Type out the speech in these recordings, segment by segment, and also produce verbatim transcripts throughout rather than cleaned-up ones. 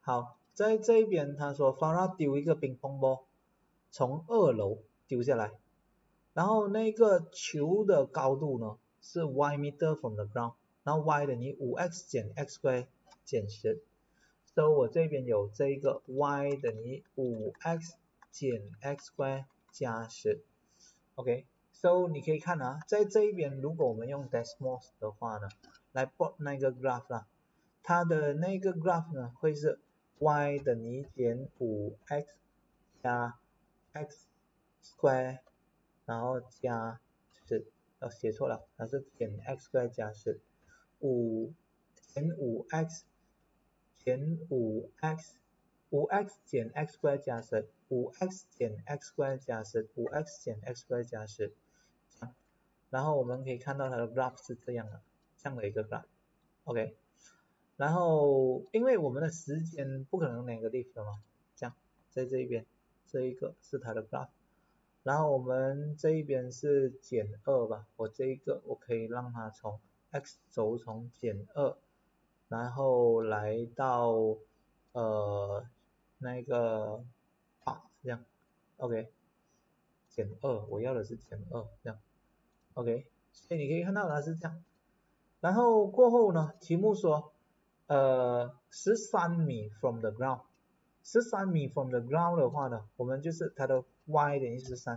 好，在这一边他说 Farah 丢一个乒乓波从二楼丢下来，然后那个球的高度呢是 y meter from the ground， 然后 y 等于 五 x 减 x square 减十，所以我这边有这一个 y 等于 五 x 减 x square 加十 ，OK， so 你可以看啊，在这一边如果我们用 Desmos 的话呢，来 plot 那个 graph 啦，它的那个 graph 呢会是 y 等于减 五 x 加 x square， 然后加十，哦写错了，它是减 x square 加十，五减 五 x 减 五 x 五 x 减 x square 加十， 五 x 减 x square 加十， 五 x 减 x square 加十，这样，然后我们可以看到它的 graph 是这样的，这样的一个 graph， OK， 然后因为我们的时间不可能 negative 的嘛，这样，在这一边，这一个是它的 graph， 然后我们这一边是减二吧，我这一个我可以让它从 x 轴从减二，然后来到呃那个八这样 ，OK， 减二，我要的是减二这样 ，OK， 所以你可以看到它是这样，然后过后呢，题目说呃十三米 from the ground， 十三米 from the ground 的话呢，我们就是它的 y 等于十三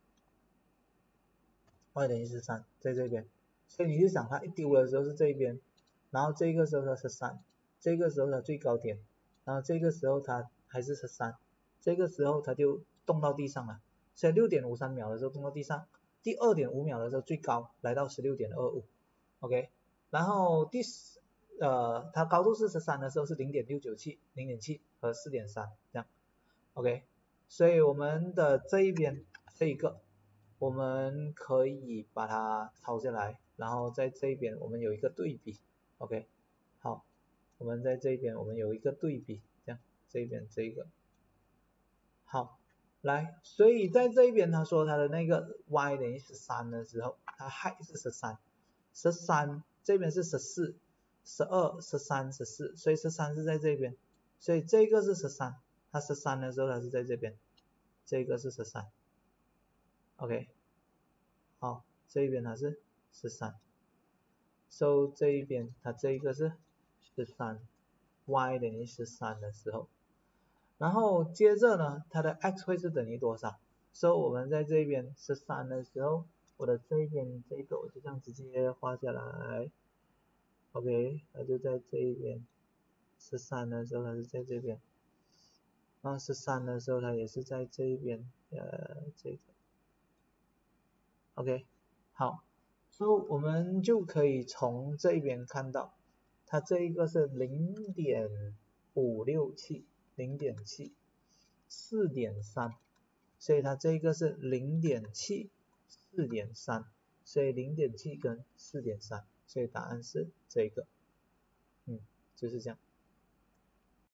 ，y 等于十三在这边，所以你就想它一丢的时候是这边，然后这个时候它十三，这个时候它最高点，然后这个时候它还是十三，这个时候它就动到地上了，所以 六点五三秒的时候动到地上，第二点五秒的时候最高来到 十六点二五 ，OK， 然后第呃它高度是十三的时候是 零点六九七 零点七和 四点三 这样 ，OK， 所以我们的这一边这一个我们可以把它抄下来，然后在这一边我们有一个对比 ，OK， 好，我们在这边我们有一个对比，这样这边这个，好，来，所以在这一边他说他的那个 y 等于十三的时候，它 height 是十三，十三这边是十四，十二、十三、十四，所以十三是在这边，所以这个是十三，它十三的时候它是在这边，这个是十三 ，OK， 好，这一边它是十三 ，so 这一边它这一个是十三 ，y 等于十三的时候，然后接着呢，它的 x 会是等于多少？所以我们在这边十三的时候，我的这一边这个我就这样直接画下来 ，OK， 它就在这一边，十三的时候它是在这边，然后十三的时候它也是在这一边，呃，这个 ，OK， 好，所以我们就可以从这边看到，它这一个是 零点五六七， 零点七。四点三， 所以它这个是 零点七 四点三， 所以 零点七 跟 四点三， 所以答案是这个，嗯，就是这样。